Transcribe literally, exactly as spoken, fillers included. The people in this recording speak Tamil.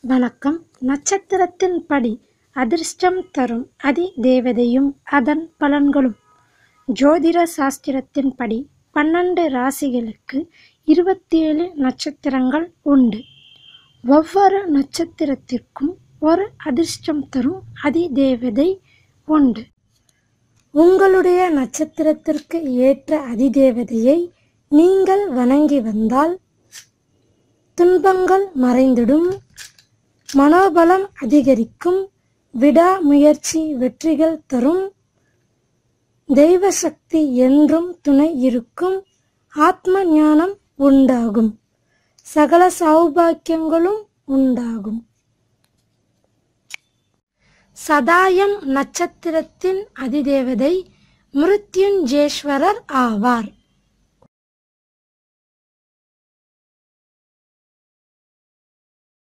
வணக்கம். நட்சத்திரத்தின் படி அதிர்ஷ்டம் தரும் அதி தேவதையும் அதன் பலன்களும். ஜோதிட சாஸ்திரத்தின் படி பன்னெண்டு ராசிகளுக்கு இருபத்தி ஏழு நட்சத்திரங்கள் உண்டு. ஒவ்வொரு நட்சத்திரத்திற்கும் ஒரு அதிர்ஷ்டம் தரும் அதி தேவதை உண்டு. உங்களுடைய நட்சத்திரத்திற்கு ஏற்ற அதிதேவதையை நீங்கள் வணங்கி வந்தால் துன்பங்கள் மறைந்திடும், மனோபலம் அதிகரிக்கும், விடாமுயற்சி வெற்றிகள் தரும், தெய்வ சக்தி என்றும் துணை இருக்கும், ஆத்ம ஞானம் உண்டாகும், சகல சௌபாக்கியங்களும் உண்டாகும். சதாயம் நட்சத்திரத்தின் அதிதேவதை மிருத்யுஞ்சேஸ்வரர் ஆவார்.